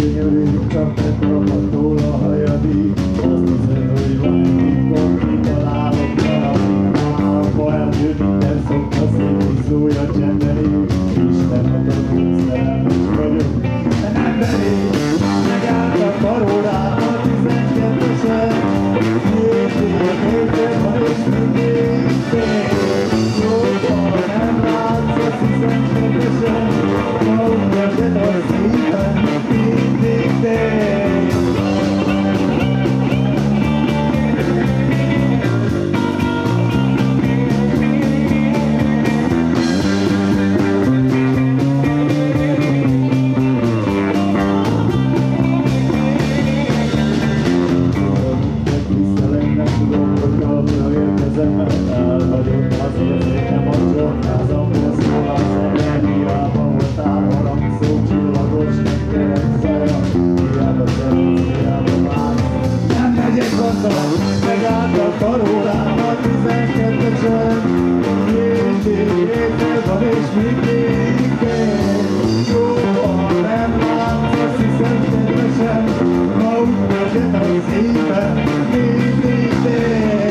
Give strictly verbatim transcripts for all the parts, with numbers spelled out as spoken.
gyönyörű, csak ne kaphatól a hajadik. Azt hiszed, hogy van egy titkon, kitalálok valamit. Álmba elnő minden szokta szétiszója csendeli. Isten adott, szerelmes vagyok, de nem belé. Megállt a karórába tizenkettesen. Jézség, érted van és mindig fél. Jóval nem látsz, azt hiszem kedvesen. Ma ugyan a szívem mindig tél. Elhagyott az érzékem a csornázamból szól a szemem, hiába voltál harangszó, csillagos gyerek szaja, hiába szeretsz, hiába vársz. Nem megyek azzal, megállt a karórába tizenkettesen, mindig étel van és mindig fél. Jóval nem látsz, azt hiszem kedvesen, ma úgy megett a szívem, mindig fél.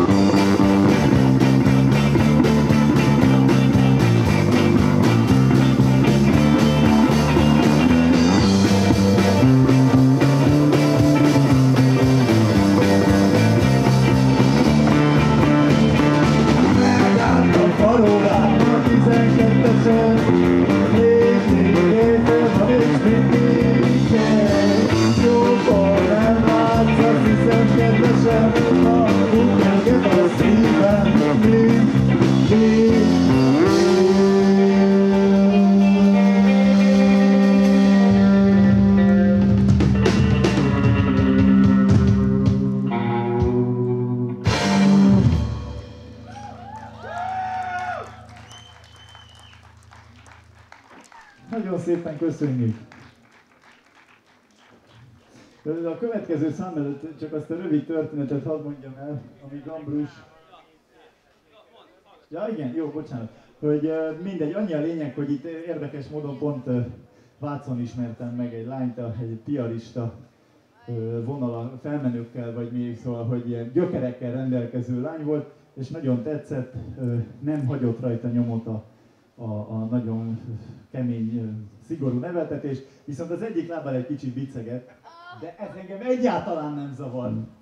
Nagyon szépen köszönjük! A következő szám előtt csak azt a rövid történetet hadd mondjam el, ami Gambrus... Ja igen, jó, bocsánat. Hogy mindegy, annyi a lényeg, hogy itt érdekes módon pont Vácon ismertem meg egy lányt, egy piarista vonala, felmenőkkel vagy még, szóval, hogy ilyen gyökerekkel rendelkező lány volt, és nagyon tetszett, nem hagyott rajta nyomot a A, a nagyon kemény, szigorú neveltetés, viszont az egyik lábbal egy kicsit bicegett, de ez engem egyáltalán nem zavar.